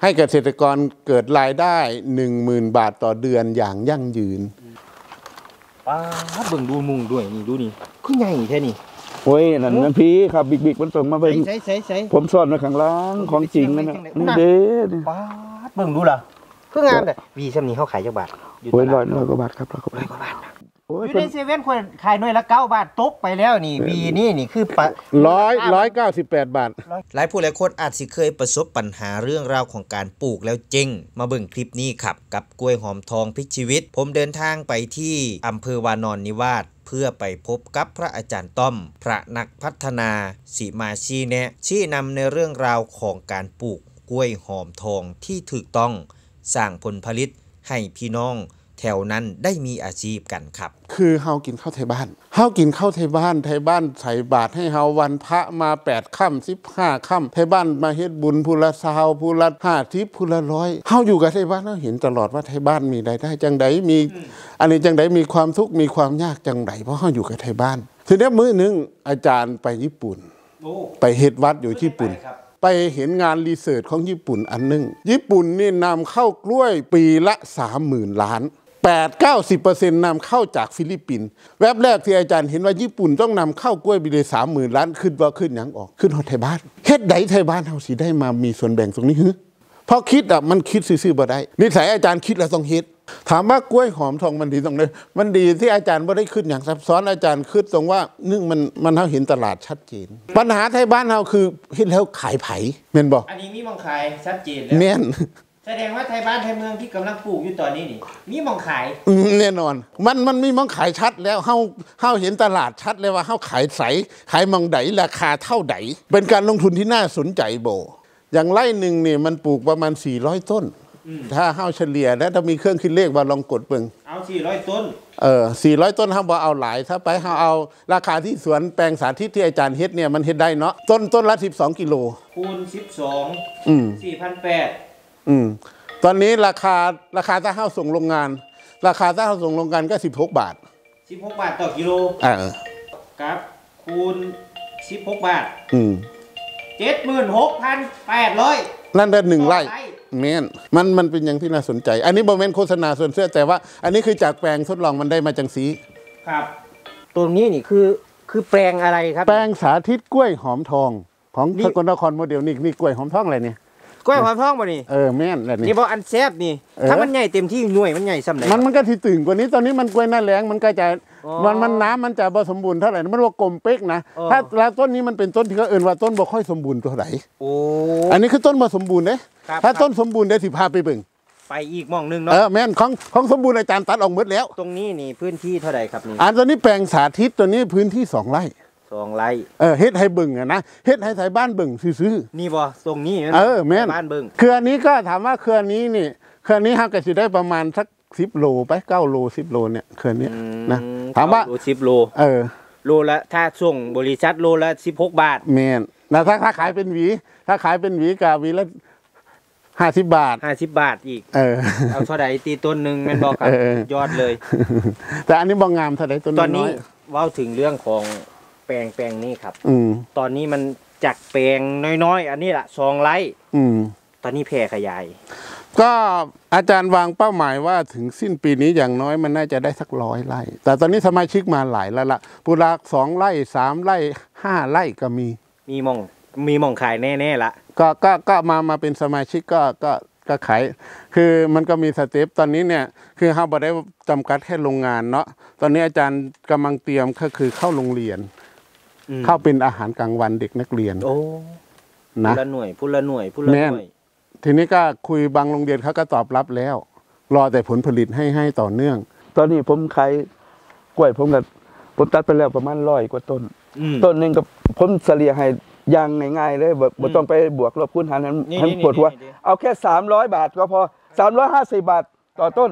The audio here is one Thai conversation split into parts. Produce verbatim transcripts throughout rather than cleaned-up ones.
ให้เกษตรกรเกิดรายได้หนึ่งหมื่นบาทต่อเดือนอย่างยั่งยืนป้าเบิ่งดูมุงด้วยนี่ดูนี่คือใหญ่แท้นี่โอ้ยนั่นนั่นพี่ครับบิ๊กๆมันส่งมาเป็นใส่ๆๆผมซ่อนไว้ข้างล่างของจริงนั่นน่ะนี่เด้ป้าเบิ่งดูล่ะคืองามแต่วีซ้ำนี้เฮาขายจักบาทอยู่ตลาดร้อยร้อยกว่าบาทครับร้อยกว่าบาทอยู่ในเซเว่นควรขายหน่วยละเก้าบาทตกไปแล้วนี่วีนี่นี่คือร้อยร้อยเก้าสิบแปดบาทหลายผู้หลายคนอาจสิเคยประสบปัญหาเรื่องราวของการปลูกแล้วเจ๊งมาเบิ่งคลิปนี้ครับกับกล้วยหอมทองพลิกชีวิตผมเดินทางไปที่อำเภอวานอนนิวาสเพื่อไปพบกับพระอาจารย์ต้อมพระนักพัฒนาสิมาชี้แนะชี้นำในเรื่องราวของการปลูกกล้วยหอมทองที่ถูกต้องสร้างผลผลิตให้พี่น้องแถวนั้นได้มีอาชีพกันครับคือเฮากินข้าวไทยบ้านเฮากินข้าวไทยบ้านไทยบ้านใส่บาตรให้เฮาวันพระมาแปดค่ำสิบห้าค่ำไทยบ้านมาเฮ็ดบุญพูละซาวพูละห้าทิพพูละร้อยเฮาอยู่กับไทยบ้านเราเห็นตลอดว่าไทยบ้านมีรายได้จังใดมีอันนี้จังใดมีความทุกข์มีความยากจังใดเพราะเฮาอยู่กับไทยบ้านทีนี้มื้อนึงอาจารย์ไปญี่ปุ่นไปเฮ็ดวัดอยู่ญี่ปุ่นไปเห็นงานรีเสิร์ชของญี่ปุ่นอันนึงญี่ปุ่นนี่นำเข้ากล้วยปีละ สามหมื่น ล้าน แปดถึงเก้าสิบเปอร์เซ็นต์ นำเข้าจากฟิลิปปินส์แวบแรกที่อาจารย์เห็นว่าญี่ปุ่นต้องนำเข้ากล้วยไปเลย สามหมื่น ล้านขึ้นว่าขึ้นหยังออกขึ้นฮอดไทยบ้านเฮ็ดใดไทยบ้านเฮาสิได้มามีส่วนแบ่งตรงนี้ฮึพอคิดอ่ะมันคิดซื่อๆบ่ได้นิสัยอาจารย์คิดแล้วต้องเฮ็ดถามว่ากล้วยหอมทองมันดีตรงไหนมันดีที่อาจารย์บ่ได้ขึ้นอย่างซับซ้อนอาจารย์ขึ้นตรงว่านึ่งมันมันเฮาเห็นตลาดชัดเจนปัญหาไทยบ้านเฮาคือเฮ็ดแล้วขายไผแม่นบ่อันนี้มีมองขายชัดเจนแล้วแม่นแสดงว่าไทยบ้านไทยเมืองที่กำลังปลูกอยู่ตอนนี้นี่มีมองขายแน่นอนมันมันมีมองขายชัดแล้วเฮาเฮาเห็นตลาดชัดเลยว่าเฮาขายใสขายมองใดราคาเท่าใดเป็นการลงทุนที่น่าสนใจโบอย่างไร่หนึ่งนี่มันปลูกประมาณสี่ร้อยต้นถ้าเฮาเฉลี่ยแล้วถ้ามีเครื่องคิดเลขว่าลองกดเบิ่งเอาสี่ร้อยต้นเออสี่ร้อยต้นเฮาบ่เอาหลายถ้าไปเฮาเอาราคาที่สวนแปลงสาธิตที่อาจารย์เฮ็ดเนี่ยมันเฮ็ดได้เนาะต้นต้นละสิบสองกิโลคูณสิบสองอืมสี่พันแปดอืมตอนนี้ราคาราคาถ้าเฮาส่งโรงงานราคาถ้าเฮาส่งโรงงานก็สิบหกบาทสิบหกบาทต่อกิโลเออครับคูณสิบหกบาทอืมเจ็ดหมื่นหกพันแปดร้อยนั่นได้หนึ่งไร่แม่นมันมันเป็นอย่างที่น่าสนใจอันนี้บ่แม่นโฆษณาส่วนเสื้อแต่ว่าอันนี้คือจากแปลงทดลองมันได้มาจังสีครับตรงนี้นี่คือคือแปลงอะไรครับแปลงสาธิตกล้วยหอมทองของสกลนครโมเดลนี่นี่กล้วยหอมทองอะไรเนี่ยกล้วยหอมทองบ่นี่เออแม่นแบบนี้นี่บ่อันแซ่บนี่ถ้ามันใหญ่เต็มที่หน่วยมันใหญ่ซ้ำไหนมันมันก็สิตึงกว่านี้ตอนนี้มันกล้วยหน้าแล้งมันก็จะมันมันน้ำมันจะบ่สมบูรณ์เท่าไหร่มันว่ากลมเป๊กนะถ้าแล้วต้นนี้มันเป็นต้นที่เขาเอิ้นว่าต้นบ่ค่อยสมบูรณ์เท่าไหร่โอ้อันนี้คือต้นบ่สมบูรณ์เด้ถ้าต้นสมบูรณ์เดี๋ยวสิพาไปเบิ่งไปอีกมองนึงเนาะเออแม่นของของสมบูรณ์อาจารย์ตัดออกหมดแล้วตรงนี้นี่พื้นที่เท่าไหร่ครับนี่อันตัวนี้แปลงสาธิตตัวนี้พื้นที่สองไร่สองไร่เออเฮ็ดให้เบิ่งอ่ะนะเฮ็ดให้ไทยบ้านเบิ่งซื่อๆนี่บ่ตรงนี้เออแม่นบ้านเบิ่งเครือนี้ก็ถามว่าเครือนี้นี่เครือนี้เฮาก็สิได้ประมาณสักสิบโลไปเก้าโลสิบโลเนี่ยเครือนี้นะถามว่าสิบโลเออโลละถ้าส่งบริษัทโลละสิบหกบาทแม่นแล้วถ้าถ้าขายเป็นหวีถ้าขายเป็นหวีก็หวีละห้าสิบบาทห้าสิบบาทอีกเออเอาเท่าใดตีต้นนึงแม่นบ่ครับยอดเลยแต่อันนี้บ่งามเท่าใดต้นน้อยตอนนี้เว้าถึงเรื่องของแปลงแปลงนี้ครับตอนนี้มันจากแปลงน้อยๆอันนี้แหละสองไร่ตอนนี้แผ่ขยายก็อาจารย์วางเป้าหมายว่าถึงสิ้นปีนี้อย่างน้อยมันน่าจะได้สักร้อยไร่แต่ตอนนี้สมาชิกมาหลายแล้วล่ะปุระสองไร่สามไร่ห้าไร่ก็มีมีมองมีมองขายแน่ๆละก็ก็ก็มามาเป็นสมาชิกก็ก็ก็ขายคือมันก็มีสเต็ปตอนนี้เนี่ยคือเราบ่ได้จำกัดแค่โรงงานเนาะตอนนี้อาจารย์กำลังเตรียมก็คือเข้าโรงเรียนเข้าเป็นอาหารกลางวันเด็กนักเรียนโอ้นะผู้ละหน่วยผู้ละหน่วยผู้ละหน่วยทีนี้ก็คุยบางโรงเรียนเขาก็ตอบรับแล้วรอแต่ผลผลิตให้ให้ต่อเนื่องตอนนี้ผมขายกล้วยผมก็ผมตัดไปแล้วประมาณร้อยกว่าต้นต้นนึงก็ผมเฉลี่ยให้ยังง่ายๆเลยแบบบ่ต้องไปบวกลบคูณหารให้ปวดหัวเอาแค่สามร้อยบาทก็พอสามร้อยห้าสิบบาทต่อต้น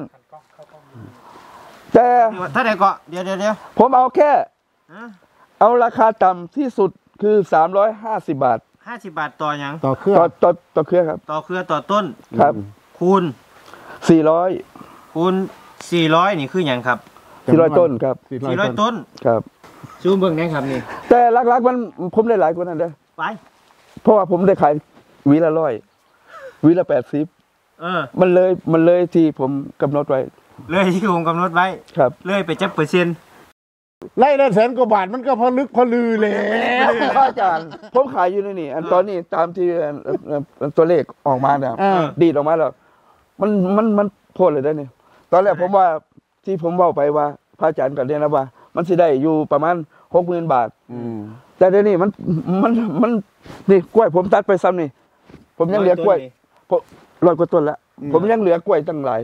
แต่ถ้าไหนก็เดี๋ยวเดี๋ยวผมเอาแค่เอาราคาต่ำที่สุดคือสามร้อยห้าสิบบาทห้าสิบบาทต่อยังต่อเครือต่อต่อต่อเครือครับต่อเครือต่อต้นครับคูณสี่ร้อยคูณสี่ร้อยนี่คืออย่างครับสี่ร้อยต้นครับสี่ร้อยต้นครับซูมเบิ่งนะครับนี่แต่หลักๆมันผมได้หลายกว่านั้นเด้อไปเพราะว่าผมได้ขายหวีละร้อยวีละแปดสิบเออมันเลยมันเลยที่ผมกำหนดไว้เลยที่ผมกำหนดไว้ครับเลยไปจักเปอร์เซ็นต์ไล่ละแสนกว่าบาทมันก็พอลึกพอลือแล้วอาจารย์ผมขายอยู่ในนี่อันตอนนี้ตามที่ตัวเลขออกมาเนี่ยดีดออกมาแล้วมันมันมันโพดเลยได้เนี่ยตอนแรกผมว่าที่ผมว่าไปว่าพระอาจารย์ก็เรียนแล้วว่ามันสิได้อยู่ประมาณหกหมื่นบาทแต่เดี๋ยวนี้มันมันมันนี่กล้วยผมตัดไปซ้ำนี่ผมยังเหลือกล้วยร้อยกว่าต้นแล้วผมยังเหลือกล้วยตั้งหลาย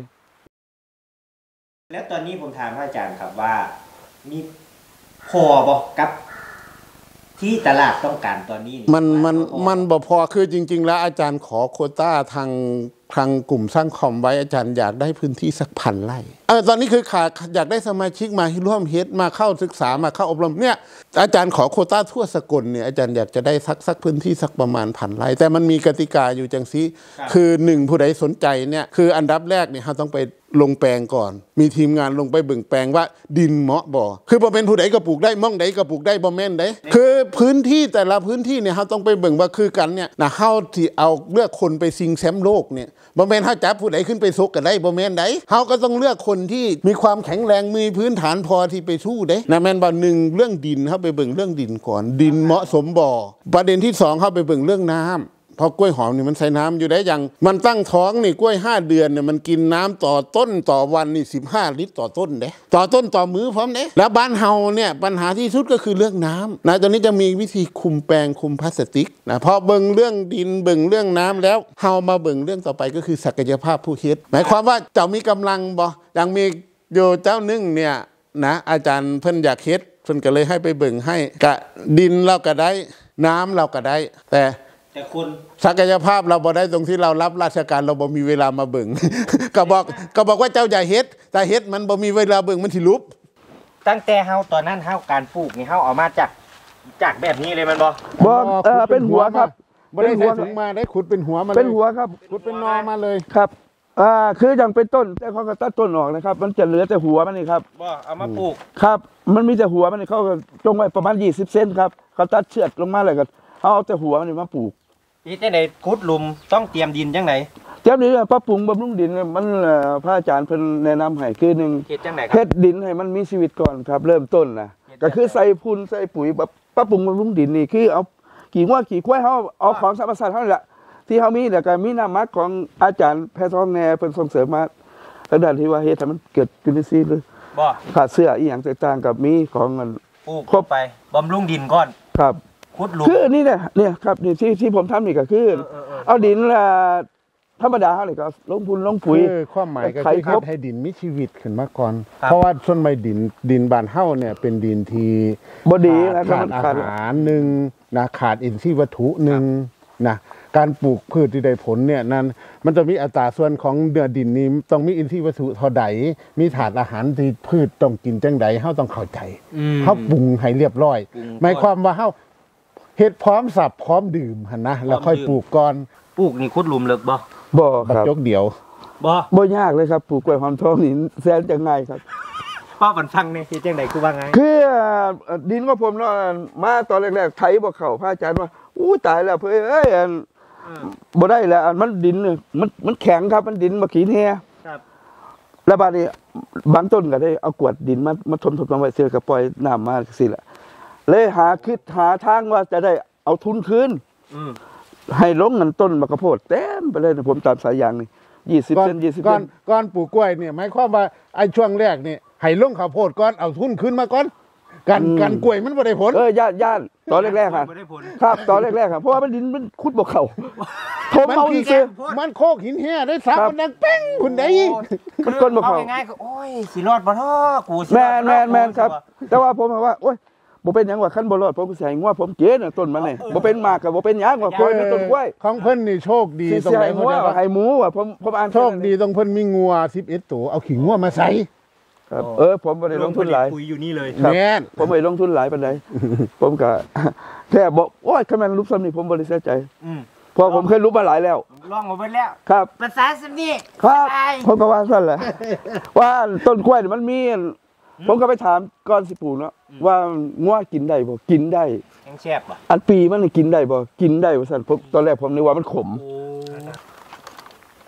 แล้วตอนนี้ผมถามพระอาจารย์ครับว่ามีพอบ่กับที่ตลาดต้องการตอนนี้มันมันมันบ่พอคือจริงๆแล้วอาจารย์ขอโควต้าทางทางกลุ่มสร้างคอมไว้อาจารย์อยากได้พื้นที่สักพันไร่เออตอนนี้คือขาดอยากได้สมาชิกมาร่วมเฮดมาเข้าศึกษามาเข้าอบรมเนี่ยอาจารย์ขอโควต้าทั่วสกลเนี่ยอาจารย์อยากจะได้สักสักพื้นที่สักประมาณพันไร่แต่มันมีกติกาอยู่จังซี่คือหนึ่งผู้ใดสนใจเนี่ยคืออันดับแรกเนี่ยเราต้องไปลงแปลงก่อนมีทีมงานลงไปเบิ่งแปลงว่าดินเหมาะบ่คือบ่เป็นผู้ใดก็ปลูกได้ม่องใดก็ปลูกได้บ่แม่นได้คือพื้นที่แต่ละพื้นที่เนี่ยเราต้องไปเบิ่งว่าคือกันเนี่ยนะเฮาที่เอาเลือกคนไปชิงแชมป์โลกเนี่ยบ่แม่นเฮาจับผู้ใดขึ้นไปซกก็ได้บ่แม่นได้เฮาก็ต้องเลือกคนที่มีความแข็งแรงมีพื้นฐานพอที่ไปสู้ได้นะแม่นบ่หนึ่งเรื่องดินเฮาไปเบิ่งเรื่องดินก่อนดินเหมาะสมบ่ประเด็นที่สองเฮาไปเบิ่งเรื่องน้ำเพราะกล้วยหอมนี่มันใส่น้ำอยู่ได้ยังมันตั้งท้องนี่กล้วยห้าเดือนเนี่ยมันกินน้ำต่อต้นต่อวันนี่สิบห้าลิตรต่อต้นเด้ต่อต้นต่อมือพร้อมเด้แล้วบ้านเฮาเนี่ยปัญหาที่สุดก็คือเรื่องน้ำนะตอนนี้จะมีวิธีคุมแปลงคุมพลาสติกนะพอเบิ่งเรื่องดินเบิ่งเรื่องน้ำแล้วเฮามาเบิ่งเรื่องต่อไปก็คือศักยภาพผู้เฮ็ดหมายความว่าเจ้ามีกำลังบ่ยังมีโยเจ้านึงเนี่ยนะอาจารย์เพิ่นอยากเฮ็ดเพิ่นก็เลยให้ไปเบิ่งให้กะดินเราก็ได้น้ำเราก็ได้แต่แต่คุณศักยภาพเราบ่ได้ตรงที่เรารับราชการเราบ่มีเวลามาเบิ่ง ก็บอกก็บอกว่าเจ้าอย่าเฮ็ดแต่เฮ็ดมันบ่มีเวลาเบิ่งมันสิลุบตั้งแต่เฮาตอนนั้นเฮาการปลูกนี่เฮาเอามาจากจากแบบนี้เลยมันบ่บ่เออเป็นหัวครับบ่ได้ใส่ถุงมาได้ขุดเป็นหัวมาเลยเป็นหัวครับขุดเป็นนอมาเลยครับอ่าคืออย่างเป็นต้นแต่เขาก็ตัดต้นออกนะครับมันจะเหลือแต่หัวมันนี่ครับบ่เอามาปลูกครับมันมีแต่หัวมันนี่เขาก็จงไว้ประมาณยี่สิบเซนครับเขาตัดเชือกลงมาเลยก็เอาแต่หัวมันนี่มาปลูกนี่จังได๋ขุดหลุมต้องเตรียมดินจังได๋เตรียมดินปรับปรุงบำรุงดินมันพระอาจารย์เพิ่นแนะนำให้คือหนึ่งเฮ็ดจังได๋ครับเฮ็ดดินให้มันมีชีวิตก่อนครับเริ่มต้นนะก็คือใส่พุ่นใส่ปุ๋ยแบบปรับปรุงบำรุงดินนี่คือเอากี่งัวกี่ควายเฮาเอาของธรรมชาติเฮานี่แหละที่เฮามีแล้วก็มีน้ำหมักของอาจารย์แพทย์ทองแน่เพิ่นส่งเสริมมาทางด้านที่ว่าเฮ็ดให้มันเกิดจุลินทรีย์หรือบ่ขาดเสื้ออีหยังต่างๆกับมีของมันปลูกครบไปบำรุงดินก่อนครับคือนี่เนี่ยเนี่ยครับนี่ที่ที่ผมทำนี่ก็คือเอาดินละธรรมดาเลยก็ลงพุนลงปุ๋ยคือความหมายก็คือให้ดินมีชีวิตขึ้นมาก่อนเพราะว่าส่วนใบดินดินบ้านเฮาเนี่ยเป็นดินที่บ่ดีนะขาดอาหารหนึ่งนะขาดอินทรีย์วัตถุหนึ่งนะการปลูกพืชที่ได้ผลเนี่ยนั้นมันจะมีอัตราส่วนของเนื้อดินนี้ต้องมีอินทรีย์วัตถุเท่าใดมีถาดอาหารที่พืชต้องกินจังใดเฮาต้องเข้าใจเฮาปรุงให้เรียบร้อยหมายความว่าเฮาเฮ็ดพร้อมสับพร้อมดื่มหั่นนะแล้วค่อยปลูกก่อนปลูกนี่ขุดหลุมลึกบ่บ่ครับยกเดียวบ่บ่ยากเลยครับปลูกกล้วยหอมทองนี่แสนจะง่ายครับป้าบันฟังนี่เฮ็ดจังได๋คือว่าไงคือดินของผมเนาะมาตอนแรกๆไถบ่เข้าพระอาจารย์ว่าอู้ตายแล้วเพิ่นเอ้ยบ่ได้แล้วมันดินมันมันแข็งครับมันดินบ่ขี้แท้ครับแล้วบัดนี้บางต้นก็ได้เอากวดดินมามาถมๆไว้เสื้อก็ปล่อยน้ำมาจังซี่ล่ะเลยหาคิดหาทางว่าจะได้เอาทุนคืนให้ลงเงินต้นมะกะโพดเต็มไปเลยผมตามสายยางนี่ยี่สิบเซนยี่สิบก้อนก้อนปลูกกล้วยเนี่ยหมายความว่าไอ้ช่วงแรกนี่ให้ลงข้าวโพดก้อนเอาทุนคืนมาก่อนกันกันกล้วยมันบ่ได้ผลเออย่านย่านตอนแรกๆครับครับตอนแรกๆครับเพราะว่ามันดินมันขุดบ่เข้าผมเอาซื่อมันโคกหินแห่ได้ซับมันดังเป้งคุณได้มันก้นบ่เข้าง่ายๆคือโอ้ยสิรอดบ่ท้อกูสิแม่นๆๆครับแต่ว่าผมว่าโอ้ยบ่เป็นหยังว่าคันบ่รอดผมสิให้งัวผมเกณฑ์ต้นมันนี่บ่เป็นมากก็บ่เป็นหยังว่าโกยมันต้นกล้วยของเพิ่นนี่โชคดีตรงไหนงัวให้หมูว่าผมผมอ่านโชคดีตรงเพิ่นมีงัวสิบเอ็ดตัวเอาขี้งัวมาใส่ครับเออผมบ่ได้ลงทุนหลายปุ๋ยอยู่นี่เลยแม่นผมบ่ได้ลงทุนหลายปานใดผมก็แค่บอกโอ้ยคันแม่นรูปซ้ำนี่ผมบ่ได้เสียใจอืมเพราะผมเคยรู้มาหลายแล้วลองมาเบิดแล้วครับภาษาซ้ำนี่ครับผมก็ว่าซั่นแหละว่าต้นกล้วยนี่มันมีผมก็ไปถามก่อนสิปลูกเนาะว่างัวกินได้บ่กินได้ยังแซ่บบ่อันปีมันกินได้บ่กินได้ว่าซั่นผมตอนแรกผมนึกว่ามันขม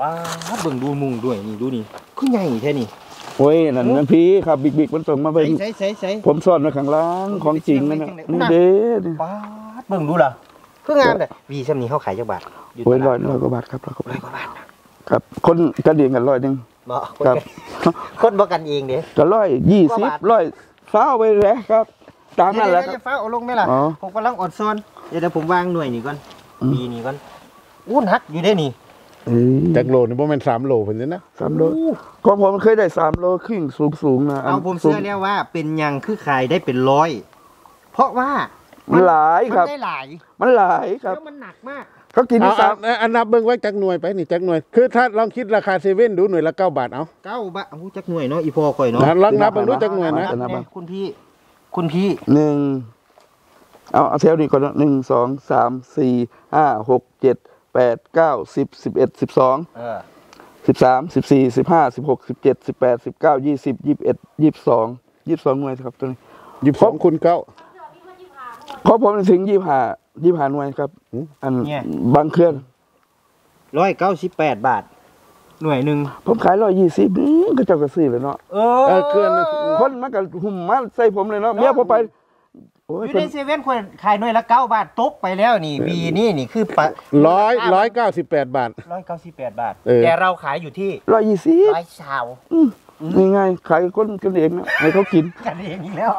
ป้าเบิ่งดูมุงด้วยนี่ดูนี่คือใหญ่แท้นี่โอ้ยนั่นนั่นพี่ครับบิ๊กๆมันส่งมาเป็นใส่ใส่ใส่ผมซ่อนไว้ข้างล่างของจริงนั่นน่ะนี่เด้นี่ป้าเบิ่งดูล่ะคืองามเลยวีซ้ำนี้เฮาขายจักบาทโอ้ยร้อยร้อยกว่าบาทครับร้อยกว่าบาทครับคนกระเดียงกันร้อยหนึงบ่ครับคนบ่กันเองเด้ก็ร้อยยี่สิบร้อยฟ้าเอาไปแล้วครับตามนั่นแหละครับเดี๋ยวๆๆฟ้าเอาลงไหมล่ะอ๋อผมกำลังอดซ้อนเดี๋ยวเดี๋ยวผมวางหน่วยนี่ก่อนวีนี่ก่อนอู้หนักอยู่ได้นี่เอ้ยจากโลนี่บ่แม่นสามโลเพิ่นเลยนะสามโลของผมเคยได้สามโลครึ่งสูงสูงๆนะนเอาผมสูเชื่งอแล้วว่าเป็นหยังคือขายได้เป็นร้อย เพราะว่ามันหลายครับมันได้หลายมันหลายครับแล้วมันหนักมากเขากินเอาที่สามเอาอันนับเบิ่งไว้จักหน่วยไปนี่จักหน่วย คือถ้าลองคิดราคาเซเว่นดูหน่วยละเก้าบาทเอาเก้าบะอู้จักหน่วยเนาะอีพอข่อยเนาะนะลองนับเบิ่งดูจักหน่วยนะนับเนี่ยคุณพี่ คุณพี่หนึ่งเอาเอาแถวนี้ก่อนนะหนึ่งสองสามสี่ห้าหกเจ็ดแปดเก้าสิบสิบเอ็ดสิบสองเออสิบสามสิบสี่สิบห้าสิบหกสิบเจ็ดสิบแปดสิบเก้ายี่สิบยี่สิบเอ็ดยี่สิบสองยี่สิบสองหน่วยครับตัวนี้ยี่สิบสองคูณเก้าเพราะผมถึงยี่ห้ายี่ห้าหน่วยครับอันบางเครื่องร้อยเก้าสิบแปดบาท หน่วยหนึ่งผมขายร้อยยี่สิบก็เจ้าก็ซื้อเลยเนาะเอเออเกินคนมากับหุ่มมาใส่ผมเลยเนาะเมียผมไปโอ้อย ยู่ในเซเว่นควรขายหน่วยละเก้าบาทตกไปแล้วนี่วีนี่นี่คือปะร้อยร้อยเก้าสิบแปดบาทร้อยเก้าสิบแปดบาทเออแต่เราขายอยู่ที่ร้อยยี่สิบร้อยชาวง่ายๆขายคนกันเองนะให้เขากินกันเองอีกแล้ว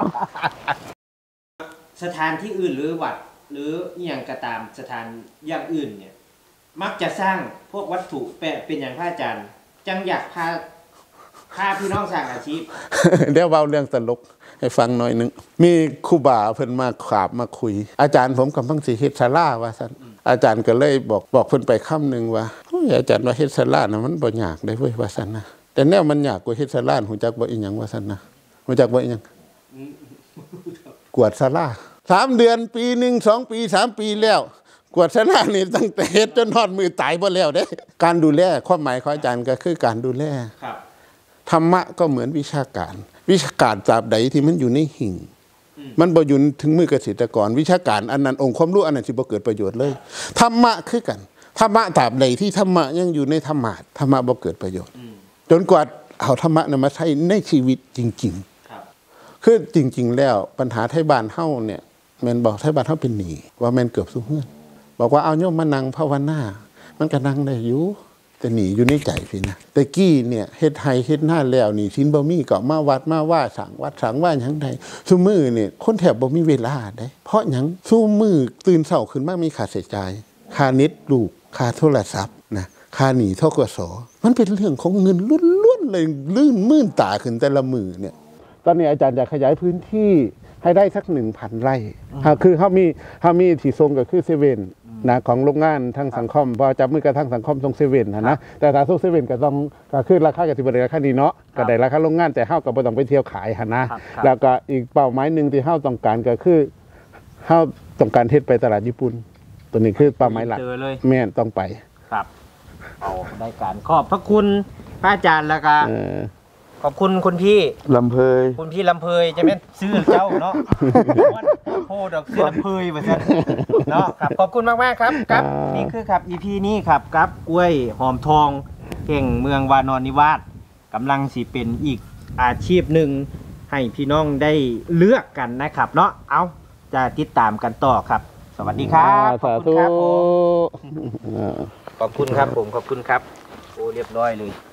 สถานที่อื่นหรือวัดหรืออหย่างกระตามสถานอย่างอื่นเนี่ย มักจะสร้างพวกวัตถุแปะเป็นอย่างพระอาจารย์ จังอยากพาพาพี่น้องสร้างอาชีพเดี๋ยวเว้าเรื่องตลกให้ฟังหน่อยหนึงมีครูบาเพิ่นมาขาบมาคุย อาจารย์ผมกำลังสิเฮ็ดศาลาว่าซั่นอาจารย์ก็เลยบอกบอกเพิ่นไปคำหนึงว่าโอ้ยอาจารย์ว่าเฮ็ดศาลาน่ะมันบ่ยากได้เว้ยว่าซั่นนะแต่แนวมันยากกว่าเฮ็ดศาลาฮู้จักบ่อีหยังว่าซั่นนะฮู้จักบ่อีหยังกวาดศาลาสามเดือนปีหนึ่งสองปีสามปีแล้วกวาดศาลานี่ตั้งแต่เฮ็ดจนฮอดมือตายบ่แล้วเด้การดูแลความหมายของอาจารย์ก็คือการดูแลครับธรรมะก็เหมือนวิชาการ วิชาการตราบใดที่มันอยู่ในหิ่งมันบ่อยู่ถึงมือเกษตรกร วิชาการอันนั้นองค์ความรู้อันนั้นสิบ่เกิดประโยชน์เลยธรรมะคือกันธรรมะตราบใดที่ธรรมะยังอยู่ในธรรมะธรรมะบ่เกิดประโยชน์จนกว่าเอาธรรมะนั้นมาใช้ในชีวิตจริงครับๆ คือจริง ๆ แล้วปัญหาไทยบ้านเฮาเนี่ยแม่นบอกไทยบ้านเฮาเป็นหนี้ว่าแม่นเกือบซุเฮือนบอกว่าเอาโยมมานั่งภาวนามันก็นั่งได้อยู่แต่หนีอยู่ในใจพี่นะแต่กี้เนี่ยเฮ็ดไห้เฮ็ดหน้าแล้วนี่สินบ่มีก็มาวัดมาว่าสังวัดสังว่าหยังใดซุมื้อเนี่ยคนแถบบ่มีเวลาได้เพราะหยังซุมื้อตื่นเช้าขึ้นมามีค่าใช้จ่ายค่าเน็ตลูกค่าโทรศัพท์นะค่าหนี้ธกสมันเป็นเรื่องของเงินล้วนๆเลยลื่นมื่นตาขึ้นแต่ละมื้อเนี่ยตอนนี้อาจารย์จะขยายพื้นที่ให้ได้สัก หนึ่งพัน ไร่คือเฮามีเฮามีที่ทรงก็คือเซเว่นนะของโรงงานทางสังคมพอจับมือกับทางสังคมตรงเซเว่นนะแต่ถ้าส่งเซเว่นก็ต้องก็คือราคาก็สิบ่ได้ราคานี้เนาะก็ได้ราคาโรงงานแต่เฮาก็บ่ต้องไปเที่ยวขายหั่นนะแล้วก็อีกเป้าหมายหนึงที่เฮาต้องการก็คือเฮาต้องการเฮ็ดไปตลาดญี่ปุ่นตัวนี้คือเป้าหมายหลักเจอเลยแม่นต้องไปครับเอาได้การขอบพระคุณพระอาจารย์แล้วก็เออขอบคุณคุณพี่ลำเพยคุณพี่ลำเพยจะเป็นซื้อเจ้าเนาะโพดอกซื้อลำเพยเหมือนกันเนาะครับขอบคุณมากมากๆครับครับนี่คือครับ อี พี นี้ครับครับกล้วยหอมทองเก่งเมืองวานอนนิวาสกำลังสิเป็นอีกอาชีพหนึ่งให้พี่น้องได้เลือกกันนะครับเนาะเอาจะติดตามกันต่อครับ สวัสดีครับขอบสาคุณธุครับผมขอบคุณครับผมขอบคุณครับโอ้เรียบร้อยเลย